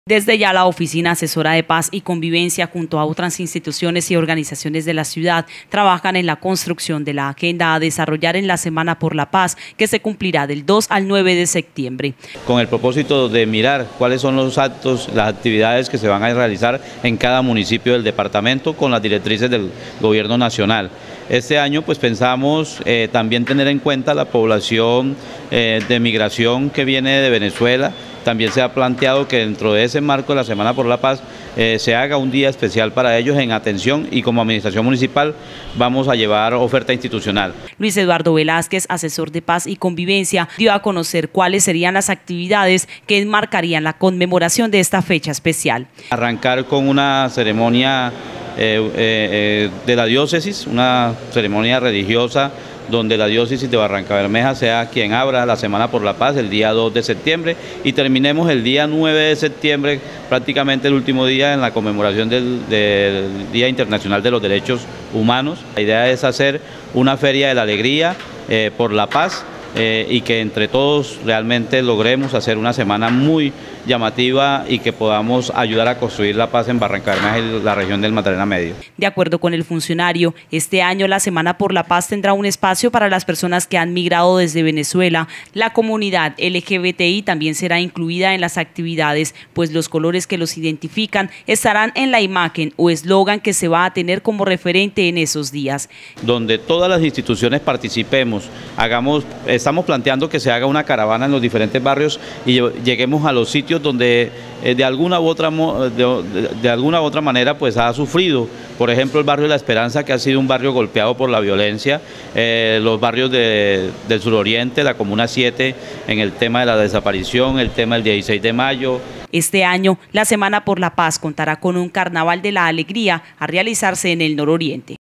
Desde ya la Oficina Asesora de Paz y Convivencia junto a otras instituciones y organizaciones de la ciudad trabajan en la construcción de la agenda a desarrollar en la Semana por la Paz, que se cumplirá del 2 al 9 de septiembre. Con el propósito de mirar cuáles son los actos, las actividades que se van a realizar en cada municipio del departamento con las directrices del gobierno nacional. Este año pues pensamos también tener en cuenta la población de migración que viene de Venezuela. También se ha planteado que dentro de ese marco de la Semana por la Paz se haga un día especial para ellos en atención, y como administración municipal vamos a llevar oferta institucional. Luis Eduardo Velázquez, asesor de Paz y Convivencia, dio a conocer cuáles serían las actividades que enmarcarían la conmemoración de esta fecha especial. Arrancar con una ceremonia de la diócesis, una ceremonia religiosa donde la diócesis de Barrancabermeja sea quien abra la Semana por la Paz el día 2 de septiembre y terminemos el día 9 de septiembre, prácticamente el último día en la conmemoración del Día Internacional de los Derechos Humanos. La idea es hacer una feria de la alegría por la paz y que entre todos realmente logremos hacer una semana muy llamativa y que podamos ayudar a construir la paz en Barrancabermeja y la región del Magdalena Medio. De acuerdo con el funcionario, este año la Semana por la Paz tendrá un espacio para las personas que han migrado desde Venezuela. La comunidad LGBTI también será incluida en las actividades, pues los colores que los identifican estarán en la imagen o eslogan que se va a tener como referente en esos días. Donde todas las instituciones participemos, estamos planteando que se haga una caravana en los diferentes barrios y lleguemos a los sitios donde de alguna u otra manera pues ha sufrido. Por ejemplo, el barrio de La Esperanza, que ha sido un barrio golpeado por la violencia, los barrios del suroriente, la Comuna 7, en el tema de la desaparición, el tema del 16 de mayo. Este año, la Semana por la Paz contará con un Carnaval de la Alegría a realizarse en el nororiente.